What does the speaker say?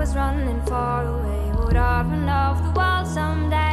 was running far away, would I run off the wall someday?